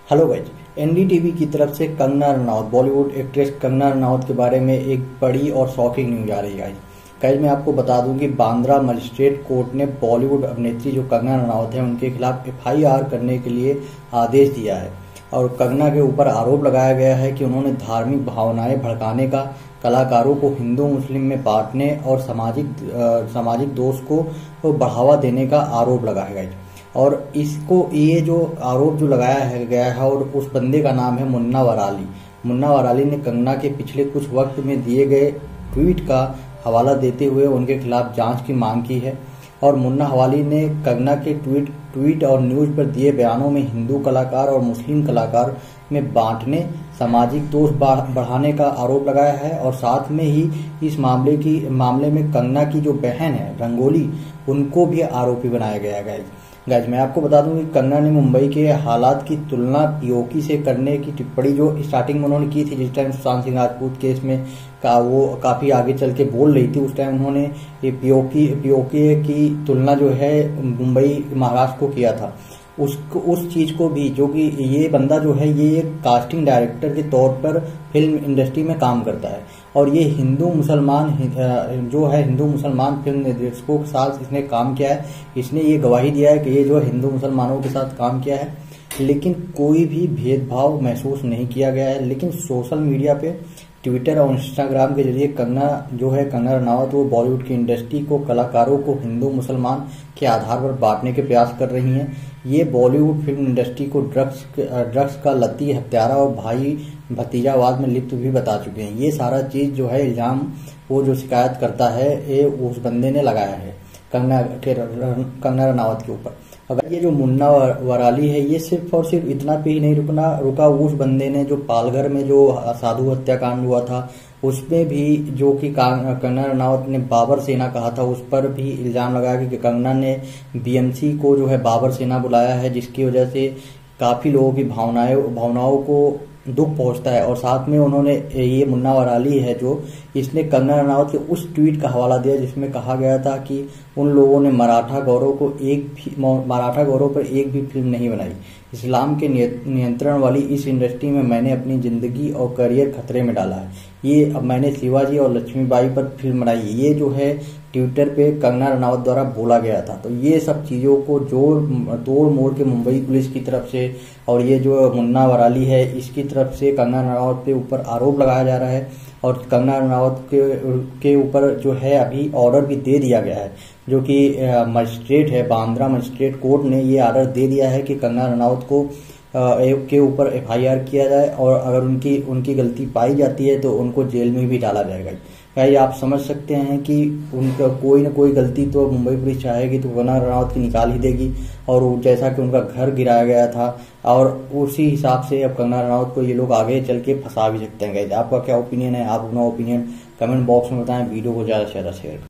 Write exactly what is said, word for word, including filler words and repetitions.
Hello guys, NDTV की तरफ से कंगना रनावत, बॉलीवुड एक्ट्रेस कंगना रनावत के बारे में एक बड़ी और शॉकिंग न्यूज आ रही है। गाइज गाइज मैं आपको बता दूं कि बांद्रा मजिस्ट्रेट कोर्ट ने बॉलीवुड अभिनेत्री जो कंगना रनावत है उनके खिलाफ एफआईआर करने के लिए आदेश दिया है और कंगना के ऊपर आरोप लगाया गया है कि उन्होंने धार्मिक भावनाएं भड़काने का, कलाकारों को हिंदू मुस्लिम में बांटने और सामाजिक सामाजिक दोष को बढ़ावा देने का आरोप लगा है। गाइज और इसको ये जो आरोप जो लगाया है गया है और उस बंदे का नाम है मुन्ना वराली। मुन्ना वराली ने कंगना के पिछले कुछ वक्त में दिए गए ट्वीट का हवाला देते हुए उनके खिलाफ जांच की मांग की है और मुन्ना वराली ने कंगना के ट्वीट ट्वीट और न्यूज पर दिए बयानों में हिंदू कलाकार और मुस्लिम कलाकार में बांटने, सामाजिक दोष बढ़ाने का आरोप लगाया है और साथ में ही इस मामले की मामले में कंगना की जो बहन है रंगोली, उनको भी आरोपी बनाया गया है। गाइज मैं आपको बता दूं कि कंगना ने मुंबई के हालात की तुलना पीओके से करने की टिप्पणी जो स्टार्टिंग में उन्होंने की थी, जिस टाइम सुशांत सिंह राजपूत केस में का वो काफी आगे चल के बोल रही थी, उस टाइम उन्होंने ये पीओके पीओके की तुलना जो है मुंबई महाराष्ट्र को किया था। उस उस चीज को भी, जो कि ये बंदा जो है ये एक कास्टिंग डायरेक्टर के तौर पर फिल्म इंडस्ट्री में काम करता है और ये हिंदू मुसलमान जो है हिंदू मुसलमान फिल्म निर्देशकों के साथ इसने काम किया है। इसने ये गवाही दिया है कि ये जो हिंदू मुसलमानों के साथ काम किया है, लेकिन कोई भी भेदभाव महसूस नहीं किया गया है। लेकिन सोशल मीडिया पे, ट्विटर और इंस्टाग्राम के जरिए कंगना जो है कंगना रनावत वो बॉलीवुड की इंडस्ट्री को, कलाकारों को हिंदू मुसलमान के आधार पर बांटने के प्रयास कर रही हैं। ये बॉलीवुड फिल्म इंडस्ट्री को ड्रग्स ड्रग्स का लती, हत्यारा और भाई भतीजावाद में लिप्त भी बता चुके हैं। ये सारा चीज जो है इल्जाम वो जो शिकायत करता है ये उस बंदे ने लगाया है कंगना के कंगना रनावत के ऊपर। अगर ये जो मुन्ना वराली है ये सिर्फ और सिर्फ इतना पे ही नहीं रुकना रुका उस बंदे ने जो पालघर में जो साधु हत्याकांड हुआ था उसमें भी जो कि कंगना रनावत ने बाबर सेना कहा था, उस पर भी इल्जाम लगाया कि कंगना ने बीएमसी को जो है बाबर सेना बुलाया है, जिसकी वजह से काफी लोगों की भावनाएं भावनाओं को दुख पहुंचता है। और साथ में उन्होंने ये मुन्ना वराली है जो इसने कंगना रनावत के उस ट्वीट का हवाला दिया जिसमें कहा गया था कि उन लोगों ने मराठा गौरव को एक भी मराठा गौरव पर एक भी फिल्म नहीं बनाई। इस्लाम के नियंत्रण वाली इस इंडस्ट्री में मैंने अपनी जिंदगी और करियर खतरे में डाला है। ये अब मैंने शिवाजी और लक्ष्मीबाई पर फिल्म बनाई, ये जो है ट्विटर पे कंगना रनावत द्वारा बोला गया था। तो ये सब चीजों को जोड़ तोड़ मोड़ के मुंबई पुलिस की तरफ से और ये जो मुन्ना वराली है इसकी तरफ से कंगना रनावत के ऊपर आरोप लगाया जा रहा है और कंगना रनावत के के ऊपर जो है अभी ऑर्डर भी दे दिया गया है, जो कि मजिस्ट्रेट है, बांद्रा मजिस्ट्रेट कोर्ट ने ये ऑर्डर दे दिया है कि कंगना रनावत को के ऊपर एफआईआर किया जाए और अगर उनकी उनकी गलती पाई जाती है तो उनको जेल में भी डाला जाएगा। भाई आप समझ सकते हैं कि उनका कोई ना कोई गलती तो मुंबई पुलिस चाहेगी तो कंगना रनावत की निकाल ही देगी और जैसा कि उनका घर गिराया गया था और उसी हिसाब से अब कंगना रनावत को ये लोग आगे चल के फंसा भी सकते हैं। आपका क्या ओपिनियन है? आप अपना ओपिनियन कमेंट बॉक्स में बताएं, वीडियो को ज्यादा से ज्यादा शेयर करें।